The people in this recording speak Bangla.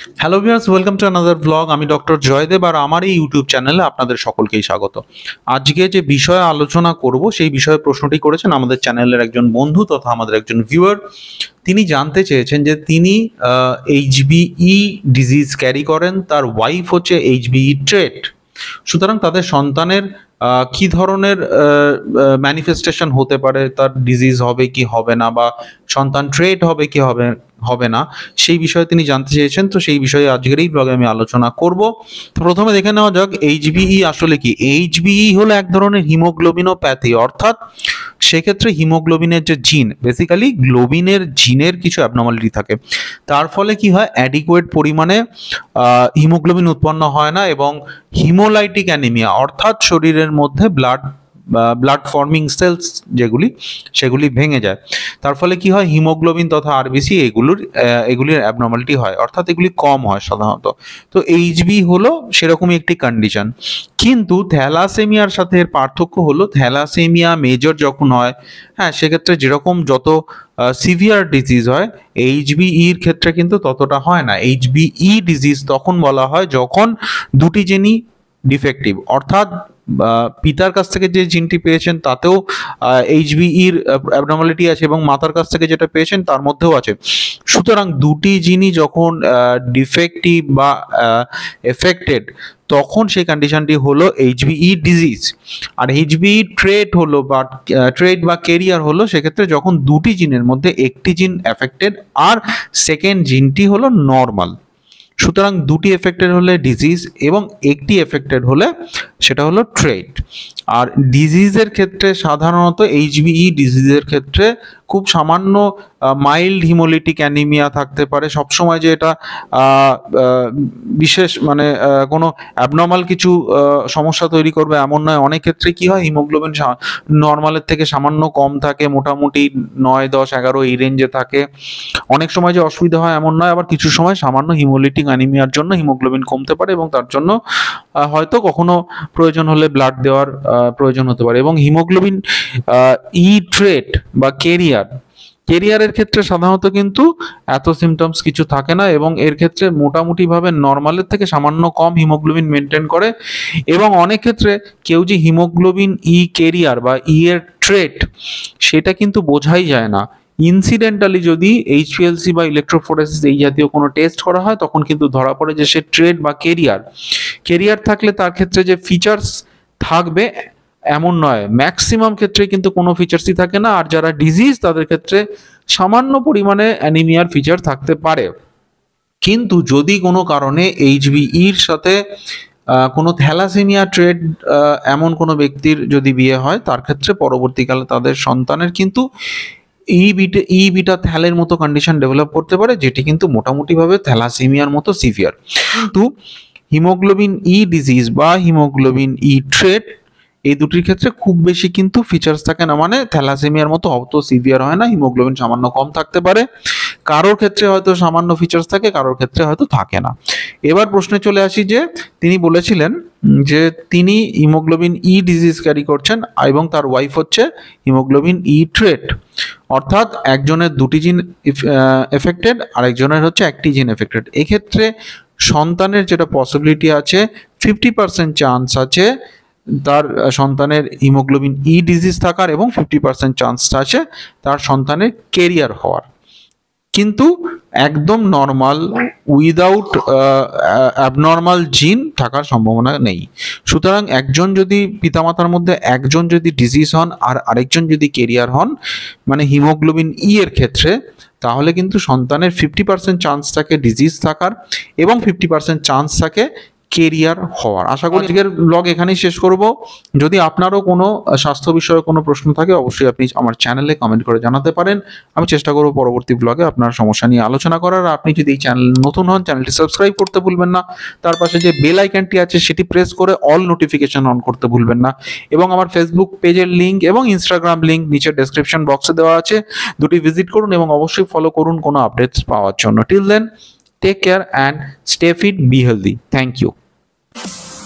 Hello viewers, welcome to another blog. আমি ডক্টর জয়দেব আর আমার এই ইউটিউব চ্যানেলে আপনাদের সকলকেই স্বাগত। আজকে যে বিষয়ে আলোচনা করব সেই বিষয়ে প্রশ্নটি করেছেন আমাদের চ্যানেলের একজন বন্ধু তথা আমাদের একজন ভিউয়ার। তিনি জানতে চেয়েছেন যে তিনি এইচবিই ডিজিজ ক্যারি করেন, তার ওয়াইফ হচ্ছে এইচবিই ট্রেট। সুতরাং তাদের সন্তানের কি ধরনের ম্যানিফেস্টেশন হতে পারে, তার ডিজিজ হবে কি হবে না, বা সন্তান ট্রেট হবে কি হবে হবে না, সেই বিষয়ে তিনি জানতে চেয়েছেন। তো সেই বিষয়ে আজকের এই ব্লগে আমি আলোচনা করব। তো প্রথমে দেখে নেওয়া যাক এইচবিই আসলে কি। এইচবিই হলো এক ধরনের হিমোগ্লোবিনোপ্যাথি, অর্থাৎ সেক্ষেত্রে হিমোগ্লোবিনের যে জিন, বেসিক্যালি গ্লোবিনের জিনের কিছু অ্যাবনর্মালিটি থাকে। তার ফলে কি হয়, অ্যাডিকুয়েট পরিমাণে হিমোগ্লোবিন উৎপন্ন হয় না এবং হিমোলাইটিক অ্যানিমিয়া অর্থাৎ শরীরের মধ্যে ব্লাড ফর্মিং সেলস যেগুলি সেগুলি ভেঙে যায়। তার ফলে কি হয়, হিমোগ্লোবিন তথা আরবিসি এগুলির অ্যাবনর্মালিটি হয়, অর্থাৎ এগুলি কম হয় সাধারণত। তো এইচবি হলো সেরকমই একটি কন্ডিশন। কিন্তু থ্যালাসেমিয়ার সাথে এর পার্থক্য হলো, থ্যালাসেমিয়া মেজর যখন হয়, হ্যাঁ, সেক্ষেত্রে যেরকম যত সিভিয়ার ডিজিজ হয়, এইচবিইর ক্ষেত্রে কিন্তু ততটা হয় না। এইচবিই ডিজিজ তখন বলা হয় যখন দুটি জিনই ডিফেক্টিভ, অর্থাৎ পিতার কাছ থেকে যে জিনটি পেয়েছেন তাতেও এইচবিইর অ্যাবনর্মালিটি আছে এবং মাতার কাছ থেকে যেটা পেয়েছেন তার মধ্যেও আছে। সুতরাং দুটি জিনই যখন ডিফেক্টিভ বা এফেক্টেড, তখন সেই কন্ডিশনটি হলো এইচবিই ডিজিজ। আর এইচবিই ট্রেট হলো বা ট্রেট বা কেরিয়ার হলো সেক্ষেত্রে যখন দুটি জিনের মধ্যে একটি জিন এফেক্টেড আর সেকেন্ড জিনটি হলো নর্মাল। সুতরাং দুটি এফেক্টেড হলে ডিজিজ এবং একটি এফেক্টেড হলে সেটা হলো ট্রেট। আর ডিজিজের ক্ষেত্রে সাধারণত এইচবিই ডিজিজের ক্ষেত্রে খুব সামান্য মাইল্ড হিমোলিটিক অ্যানিমিয়া থাকতে পারে। সবসময় যে এটা বিশেষ মানে কোনো অ্যাবনর্মাল কিছু সমস্যা তৈরি করবে এমন নয়। অনেক ক্ষেত্রে কি হয়, হিমোগ্লোবিন নর্মালের থেকে সামান্য কম থাকে, মোটামুটি 9, 10, 11 এই রেঞ্জে থাকে। অনেক সময় যে অসুবিধা হয় এমন নয়, আবার কিছু সময় সামান্য হিমোলিটিক অ্যানিমিয়ার জন্য হিমোগ্লোবিন কমতে পারে এবং তার জন্য হয়তো কখনো প্রয়োজন হলে ব্লাড দেওয়ার প্রয়োজন হতে পারে। এবং হিমোগ্লোবিন ই ট্রেট বা কেরিয়ারের ক্ষেত্রে সাধারণত কিন্তু এত সিমটমস কিছু থাকে না এবং এর ক্ষেত্রে মোটামুটিভাবে নর্মালের থেকে সামান্য কম হিমোগ্লোবিন মেনটেন করে। এবং অনেক ক্ষেত্রে কেউ যে হিমোগ্লোবিন ই কেরিয়ার বা ই এর ট্রেট, সেটা কিন্তু বোঝাই যায় না। ইনসিডেন্টালি যদি এইচপিএলসি বা ইলেকট্রোফোরেসিস এই জাতীয় কোনো টেস্ট করা হয়, তখন কিন্তু ধরা পড়ে যে সে ট্রেট বা কেরিয়ার থাকলে তার ক্ষেত্রে যে ফিচার্স থাকবে এমন নয়। ম্যাক্সিমাম ক্ষেত্রে কিন্তু কোনো ফিচার্সই থাকে না। আর যারা ডিজিজ তাদের ক্ষেত্রে সামান্য পরিমাণে অ্যানিমিয়ার ফিচার থাকতে পারে। কিন্তু যদি কোনো কারণে এইচবিইর সাথে কোনো থ্যালাসেমিয়া ট্রেড এমন কোনো ব্যক্তির যদি বিয়ে হয়, তার ক্ষেত্রে পরবর্তীকালে তাদের সন্তানের কিন্তু ই বিটা থ্যালের মতো কন্ডিশন ডেভেলপ করতে পারে, যেটি কিন্তু মোটামুটিভাবে থ্যালাসেমিয়ার মতো সিভিয়ার। কিন্তু হিমোগ্লোবিন ই ডিজিজ বা হিমোগ্লোবিন ই ট্রেট, এই দুটির ক্ষেত্রে খুব বেশি কিন্তু ফিচার্স থাকে না, মানে থ্যালাসেমিয়ার মতো অত সিভিয়ার হয় না, হিমোগ্লোবিন সামান্য কম থাকতে পারে। কারোর ক্ষেত্রে হয়তো সামান্য ফিচার্স থাকে, কারোর ক্ষেত্রে হয়তো থাকে না। এবার প্রশ্নে চলে আসি যে তিনি বলেছিলেন যে তিনি হিমোগ্লোবিন ই ডিজিজ ক্যারি করছেন এবং তার ওয়াইফ হচ্ছে হিমোগ্লোবিন ই ট্রেট, অর্থাৎ একজনের দুটি জিন এফেক্টেড আর একজনের হচ্ছে একটি জিন এফেক্টেড। এক্ষেত্রে সন্তানের যেটা পসিবিলিটি আছে, 50% চান্স আছে তার সন্তানের হিমোগ্লোবিন ই ডিজিজ থাকার এবং 50% চান্স আছে তার সন্তানের কেরিয়ার হওয়ার। কিন্তু একদম নর্মাল উইদাউট অ্যাবনর্মাল জিন থাকার সম্ভাবনা নেই। সুতরাং একজন যদি পিতামাতার মধ্যে একজন যদি ডিজিজ হন আর আরেকজন যদি কেরিয়ার হন, মানে হিমোগ্লোবিন ই এর ক্ষেত্রে, তাহলে কিন্তু সন্তানের 50% চান্স থাকে ডিজিজ থাকার এবং 50% চান্স থাকে কেরিয়ার হওয়ার। আশা করি আজকের ব্লগ এখানেই শেষ করব। যদি আপনারও কোনো স্বাস্থ্য বিষয়ে কোনো প্রশ্ন থাকে, অবশ্যই আপনি আমার চ্যানেলে কমেন্ট করে জানাতে পারেন। আমি চেষ্টা করব পরবর্তী ব্লগে আপনার সমস্যা নিয়ে আলোচনা করার। আপনি যদি এই চ্যানেল নতুন হন, চ্যানেলটি সাবস্ক্রাইব করতে ভুলবেন না। তার পাশে যে বেল আইকনটি আছে সেটি প্রেস করে অল নোটিফিকেশন অন করতে ভুলবেন না। এবং আমার ফেসবুক পেজের লিঙ্ক এবং ইনস্টাগ্রাম লিঙ্ক নিচে ডেসক্রিপশন বক্সে দেওয়া আছে, দুটি ভিজিট করুন এবং অবশ্যই ফলো করুন কোনো আপডেটস পাওয়ার জন্য। Till then, take care and stay fit, be healthy. Thank you.